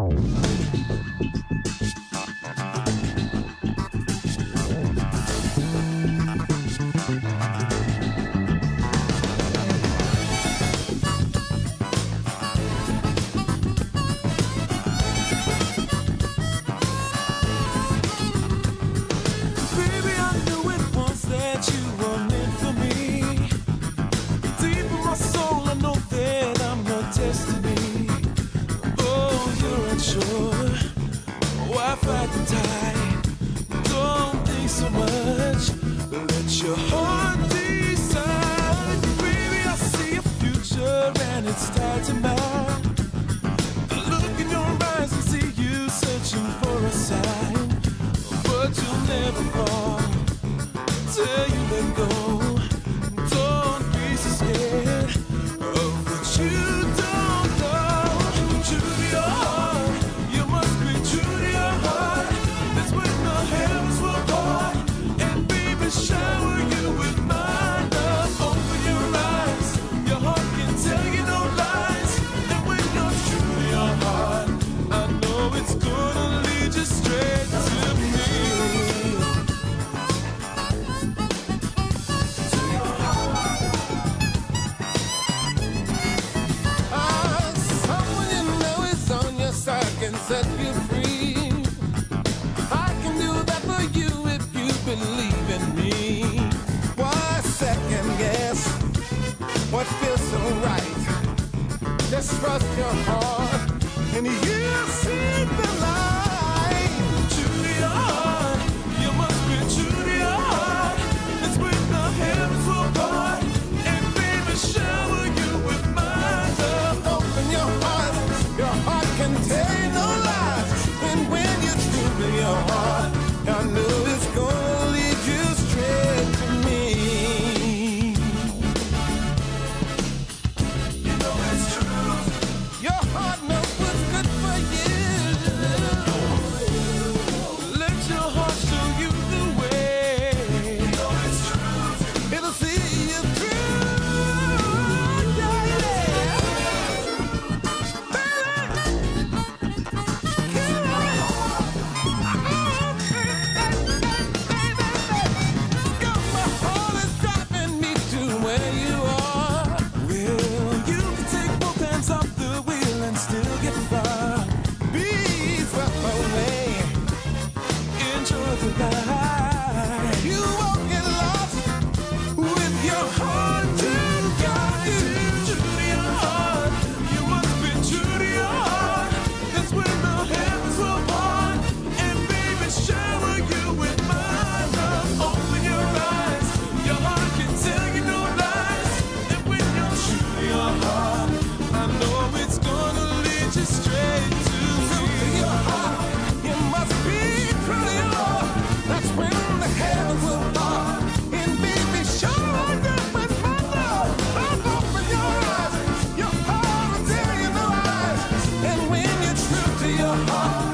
Set you free. I can do that for you if you believe in me. Why second guess what feels so right? Just trust your heart and you'll see the light. True to your heart, you must be true to your heart. It's when the heavens will part and baby shower you with my love. Open your heart can tell you no lies. And when you're true to your heart, I know it's gonna lead you straight to me. You know it's true. Your heart knows what's good for you. Let your heart show you the way. You know it's true. It'll see you through. Your heart.